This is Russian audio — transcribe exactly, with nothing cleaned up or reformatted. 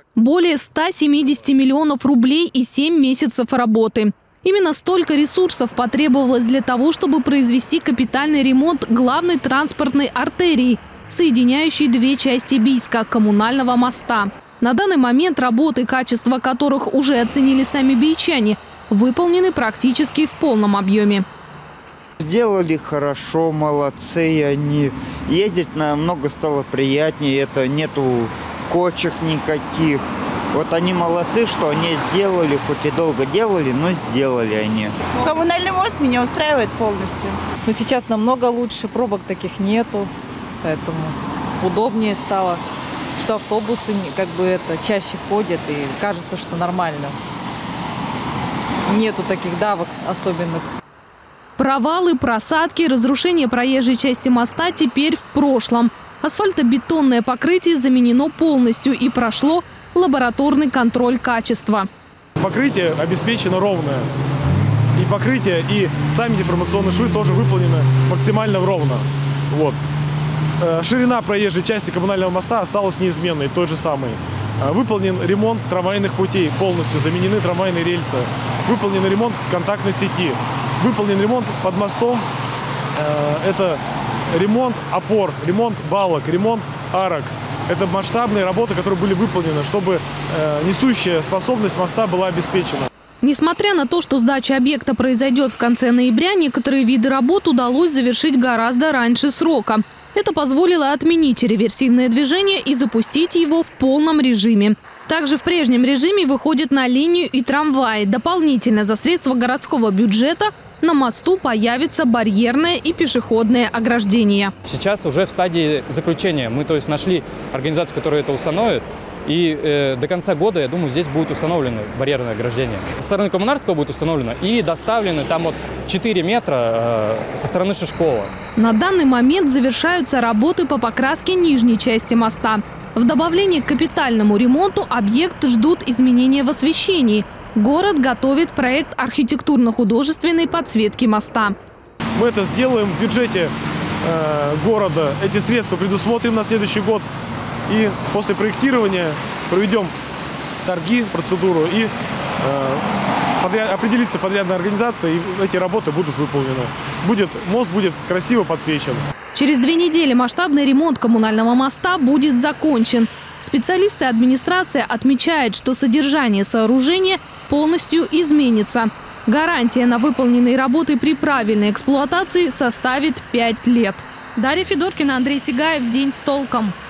Более ста семидесяти миллионов рублей и семь месяцев работы. Именно столько ресурсов потребовалось для того, чтобы произвести капитальный ремонт главной транспортной артерии, соединяющей две части Бийска – коммунального моста. На данный момент работы, качество которых уже оценили сами бийчане, выполнены практически в полном объеме. Сделали хорошо, молодцы они. Ездить намного стало приятнее, это нету кочек никаких. Вот они молодцы, что они сделали, хоть и долго делали, но сделали они. Коммунальный мост меня устраивает полностью. Но сейчас намного лучше, пробок таких нету, поэтому удобнее стало, что автобусы как бы это чаще ходят и кажется, что нормально. Нету таких давок особенных. Провалы, просадки, разрушение проезжей части моста теперь в прошлом. Асфальтобетонное покрытие заменено полностью и прошло лабораторный контроль качества. Покрытие обеспечено ровное. И покрытие, и сами деформационные швы тоже выполнены максимально ровно. Вот. Ширина проезжей части коммунального моста осталась неизменной, той же самой. Выполнен ремонт трамвайных путей, полностью заменены трамвайные рельсы. Выполнен ремонт контактной сети. Выполнен ремонт под мостом. Это ремонт опор, ремонт балок, ремонт арок. Это масштабные работы, которые были выполнены, чтобы несущая способность моста была обеспечена. Несмотря на то, что сдача объекта произойдет в конце ноября, некоторые виды работ удалось завершить гораздо раньше срока. Это позволило отменить реверсивное движение и запустить его в полном режиме. Также в прежнем режиме выходит на линию и трамваи. Дополнительно за средства городского бюджета на мосту появится барьерное и пешеходное ограждение. Сейчас уже в стадии заключения. Мы то есть нашли организацию, которая это установит. И э, до конца года, я думаю, здесь будет установлено барьерное ограждение. Со стороны Коммунарского будет установлено и доставлены там вот четыре метра э, со стороны Шишкова. На данный момент завершаются работы по покраске нижней части моста. В добавлении к капитальному ремонту объект ждут изменения в освещении. Город готовит проект архитектурно-художественной подсветки моста. Мы это сделаем в бюджете э, города. Эти средства предусмотрим на следующий год. И после проектирования проведем торги, процедуру и э, подряд, определится подрядная организация, и эти работы будут выполнены. Будет, мост будет красиво подсвечен. Через две недели масштабный ремонт коммунального моста будет закончен. Специалисты администрации отмечают, что содержание сооружения полностью изменится. Гарантия на выполненные работы при правильной эксплуатации составит пять лет. Дарья Федоркина, Андрей Сигаев. День с толком.